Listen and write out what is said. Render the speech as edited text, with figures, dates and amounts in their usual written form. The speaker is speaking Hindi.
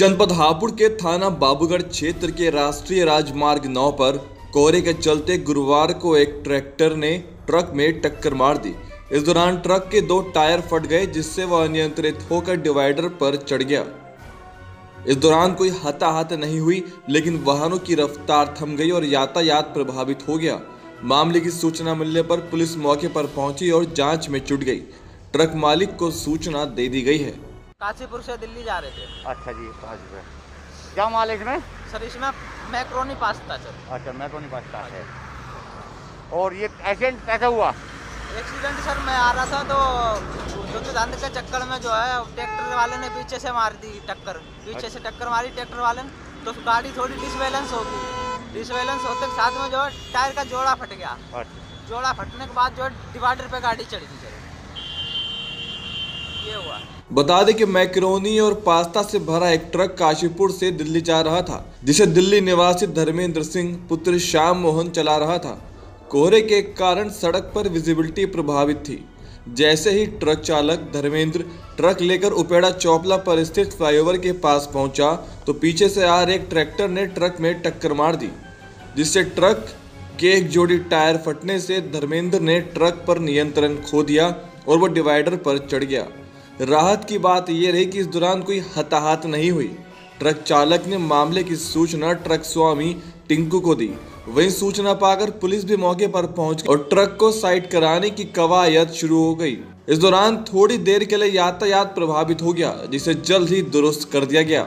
जनपद हापुड़ के थाना बाबूगढ़ क्षेत्र के राष्ट्रीय राजमार्ग 9 पर कोहरे के चलते गुरुवार को एक ट्रैक्टर ने ट्रक में टक्कर मार दी। इस दौरान ट्रक के 2 टायर फट गए, जिससे वह अनियंत्रित होकर डिवाइडर पर चढ़ गया। इस दौरान कोई हताहत नहीं हुई, लेकिन वाहनों की रफ्तार थम गई और यातायात प्रभावित हो गया। मामले की सूचना मिलने पर पुलिस मौके पर पहुंची और जांच में जुट गई। ट्रक मालिक को सूचना दे दी गई है। काशीपुर से दिल्ली जा रहे थे। अच्छा जी, क्या माल है इसमें? सर इसमें मैक्रोनी पास्ता सर। अच्छा, मैक्रोनी पास्ता है। और ये एक्सीडेंट कैसा हुआ? एक्सीडेंट सर मैं आ रहा था तो धंध के चक्कर में जो है ट्रैक्टर वाले ने पीछे से मार दी टक्कर। पीछे से टक्कर मारी ट्रैक्टर वाले ने, तो गाड़ी थोड़ी डिसबैलेंस हो गई। डिसबैलेंस होते के साथ में जो है टायर का जोड़ा फट गया। जोड़ा फटने के बाद जो है डिवाइडर पे गाड़ी चढ़ गई। ये हुआ। बता दें कि मैक्रोनी और पास्ता से भरा एक ट्रक काशीपुर से दिल्ली जा रहा था, जिसे दिल्ली निवासी धर्मेंद्र सिंह पुत्र श्याम मोहन चला रहा था। कोहरे के कारण सड़क पर विजिबिलिटी प्रभावित थी। जैसे ही ट्रक चालक धर्मेंद्र ट्रक लेकर उपेड़ा चौपला पर स्थित फ्लाईओवर के पास पहुंचा, तो पीछे से आ रहे एक ट्रैक्टर ने ट्रक में टक्कर मार दी, जिससे ट्रक के एक जोड़ी टायर फटने से धर्मेंद्र ने ट्रक पर नियंत्रण खो दिया और वो डिवाइडर पर चढ़ गया। राहत की बात यह रही कि इस दौरान कोई हताहत नहीं हुई। ट्रक चालक ने मामले की सूचना ट्रक स्वामी टिंकू को दी। वहीं सूचना पाकर पुलिस भी मौके पर पहुंच गई और ट्रक को साइड कराने की कवायद शुरू हो गई। इस दौरान थोड़ी देर के लिए यातायात प्रभावित हो गया, जिसे जल्द ही दुरुस्त कर दिया गया।